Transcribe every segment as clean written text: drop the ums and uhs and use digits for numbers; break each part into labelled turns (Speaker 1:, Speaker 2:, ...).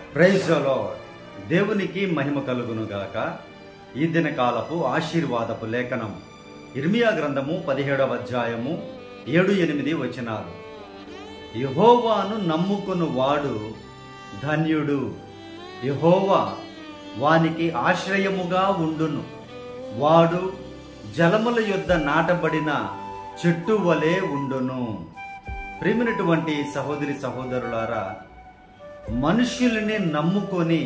Speaker 1: Praise the lord. దేవునికి మహిమ కలుగును గాక. ఈ దినకాలపు ఆశీర్వాదపు లేఖనం ఇర్మియా గ్రంథము 17వ అధ్యాయము 7-8 వచనాలు. యెహోవాను నమ్ముకుని వాడు ధన్యుడు, యెహోవా వానికి ఆశ్రయముగా ఉండును. వాడు జలముల యొద్ద నాటబడిన చెట్టు వలె ఉండును. ప్రియమైనటువంటి సహోదరి సహోదరులారా, మనుష్యుల్ని నమ్ముకొని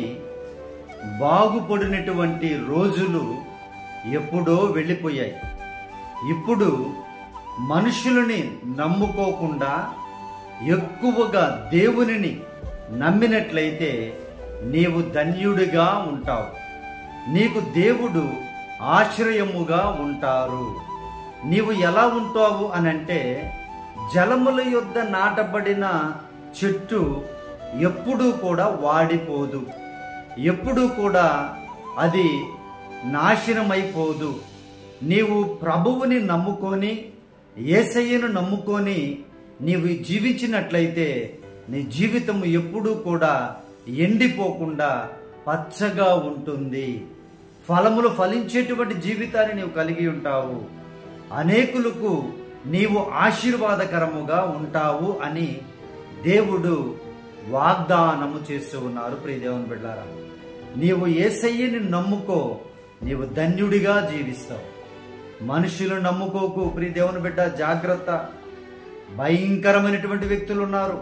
Speaker 1: బాగుపడినటువంటి రోజులు ఎప్పుడో వెళ్ళిపోయాయి. ఇప్పుడు మనుషులని నమ్ముకోకుండా ఎక్కువగా దేవునిని నమ్మినట్లయితే నీవు ధన్యుడిగా ఉంటావు. నీకు దేవుడు ఆశ్రయముగా ఉంటారు. నీవు ఎలా ఉంటావు అనంటే, జలముల యొద్ద నాటబడిన చెట్టు ఎప్పుడూ కూడా వాడిపోదు, ఎప్పుడూ కూడా అది నాశనమైపోదు. నీవు ప్రభువుని నమ్ముకొని, యేసయ్యను నమ్ముకొని నీవు జీవించినట్లయితే నీ జీవితం ఎప్పుడూ కూడా ఎండిపోకుండా పచ్చగా ఉంటుంది. ఫలములు ఫలించేటువంటి జీవితాన్ని నీవు కలిగి ఉంటావు. అనేకులకు నీవు ఆశీర్వాదకరముగా ఉంటావు అని దేవుడు వాగ్దానము చేస్తూ ఉన్నారు. ప్రియ దేవుని బిడ్డలారా, నీవు యేసయ్యని నమ్ముకో, నీవు ధన్యుడిగా జీవిస్తావు. మనుషులు నమ్ముకోకు ప్రియ దేవుని బిడ్డ, జాగ్రత్త. భయంకరమైనటువంటి వ్యక్తులు ఉన్నారు.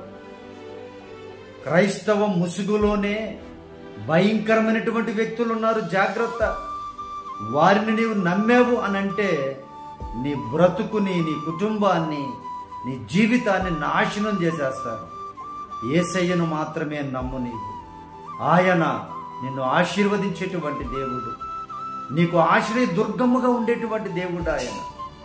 Speaker 1: క్రైస్తవ ముసుగులోనే భయంకరమైనటువంటి వ్యక్తులు ఉన్నారు. జాగ్రత్త. వారిని నీవు నమ్మావు అనంటే నీ బ్రతుకుని, నీ కుటుంబాన్ని, నీ జీవితాన్ని నాశనం చేసేస్తారు. యేసయ్యను మాత్రమే నమ్ము. నీవు ఆయన నిన్ను ఆశీర్వదించేటువంటి దేవుడు, నీకు ఆశ్రయ దుర్గముగా ఉండేటువంటి దేవుడు ఆయన.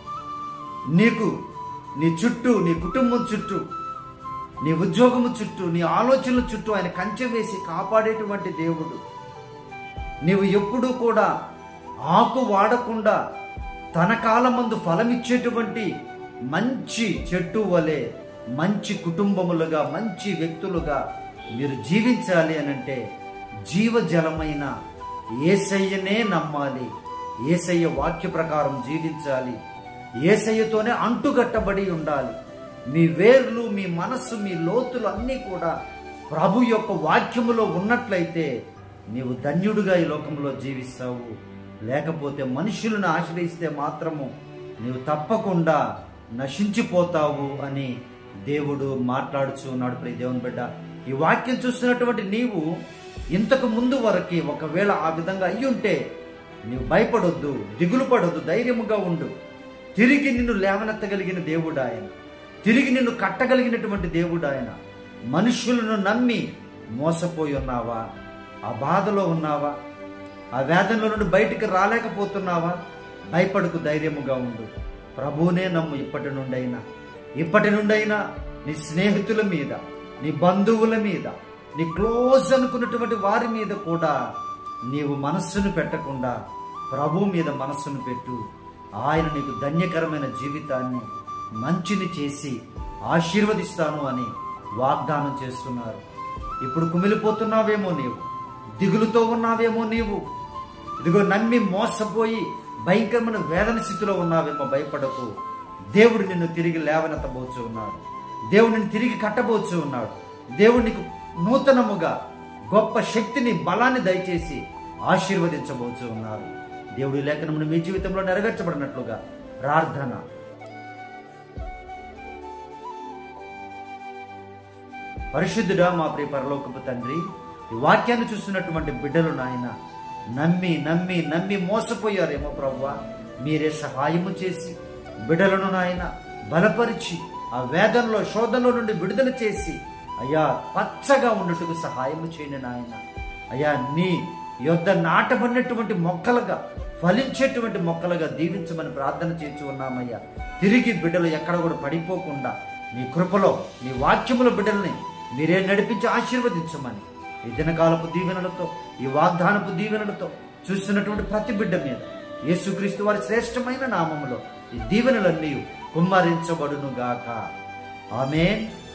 Speaker 1: నీకు నీ చుట్టూ, నీ కుటుంబం చుట్టూ, నీ ఉద్యోగము చుట్టూ, నీ ఆలోచనల చుట్టూ ఆయన కంచె వేసి కాపాడేటువంటి దేవుడు. నీవు ఎప్పుడూ కూడా ఆకు వాడకుండా తన కాలమందు ఫలమిచ్చేటువంటి మంచి చెట్టు వలె మంచి కుటుంబములుగా, మంచి వ్యక్తులుగా మీరు జీవించాలి అనంటే జీవజలమైన యేసయ్యనే నమ్మాలి. యేసయ్య వాక్య ప్రకారం జీవించాలి. యేసయ్యతోనే అంటుగట్టబడి ఉండాలి. మీ వేర్లు, మీ మనస్సు, మీ లోతులు అన్నీ కూడా ప్రభు యొక్క వాక్యములో ఉన్నట్లయితే నీవు ధన్యుడిగా ఈ లోకంలో జీవిస్తావు. లేకపోతే మనుషులను ఆశ్రయిస్తే మాత్రము నీవు తప్పకుండా నశించిపోతావు అని దేవుడు మాట్లాడుచూ ఉన్నాడు. ప్రియ దేవుని బిడ్డ, ఈ వాక్యం చూస్తున్నటువంటి నీవు ఇంతకు ముందు వరకు ఒకవేళ ఆ విధంగా అయ్యుంటే నీవు భయపడొద్దు, దిగులు పడొద్దు, ధైర్యముగా ఉండు. తిరిగి నిన్ను లేవనెత్తగలిగిన దేవుడు ఆయన. తిరిగి నిన్ను కట్టగలిగినటువంటి దేవుడు ఆయన. మనుషులను నమ్మి మోసపోయి ఉన్నావా? ఆ బాధలో ఉన్నావా? ఆ వేదనలో నుండి బయటికి రాలేకపోతున్నావా? భయపడకు, ధైర్యముగా ఉండు. ప్రభువునే నమ్ము. ఇప్పటి నుండైనా నీ స్నేహితుల మీద, నీ బంధువుల మీద, నీ క్లోజ్ అనుకున్నటువంటి వారి మీద కూడా నీవు మనస్సును పెట్టకుండా ప్రభు మీద మనస్సును పెట్టు. ఆయన నీకు ధన్యకరమైన జీవితాన్ని, మంచిని చేసి ఆశీర్వదిస్తాను అని వాగ్దానం చేస్తున్నారు. ఇప్పుడు కుమిలిపోతున్నావేమో నీవు, దిగులుతో ఉన్నావేమో నీవు, ఇదిగో నమ్మి మోసపోయి భయంకరమైన వేదన స్థితిలో ఉన్నావేమో. భయపడకు. దేవుడు నిన్ను తిరిగి లేవనెత్తబోచు ఉన్నాడు. దేవుడు నిన్ను తిరిగి కట్టబోచు ఉన్నాడు. దేవుడు నీకు నూతనముగా గొప్ప శక్తిని, బలాన్ని దయచేసి ఆశీర్వదించబోచు ఉన్నారు. దేవుడి లేఖనమును మీ జీవితంలో నెరవేర్చబడినట్లుగా ప్రార్థన. పరిశుద్ధుడా, మా ప్రియ పరలోకపు తండ్రి, ఈ వాక్యాన్ని చూస్తున్నటువంటి బిడ్డలు నాయన నమ్మి నమ్మి నమ్మి మోసపోయారేమో ప్రభువా, మీరే సహాయము చేసి బిడ్డలను నాయన బలపరిచి ఆ వేదనలో, శోధనలో నుండి విడుదల చేసి అయ్యా పచ్చగా ఉన్నట్టుకు సహాయము చేయండి నాయన. అయ్యా నీ యొద్ద నాటబడినటువంటి మొక్కలుగా, ఫలించేటువంటి మొక్కలుగా దీవించమని ప్రార్థన చేసి ఉన్నామయ్యా. తిరిగి బిడ్డలు ఎక్కడ కూడా పడిపోకుండా నీ కృపలో, నీ వాక్యముల బిడ్డల్ని మీరే నడిపించి ఆశీర్వదించమని ఈ దినకాలపు దీవెనలతో, ఈ వాగ్దానపు దీవెనలతో చూస్తున్నటువంటి ప్రతి బిడ్డ మీద యేసుక్రీస్తు వారి శ్రేష్టమైన నామములో ఈ దీవెనలన్నీ కుమ్మరించబడును గాక. ఆమేన్.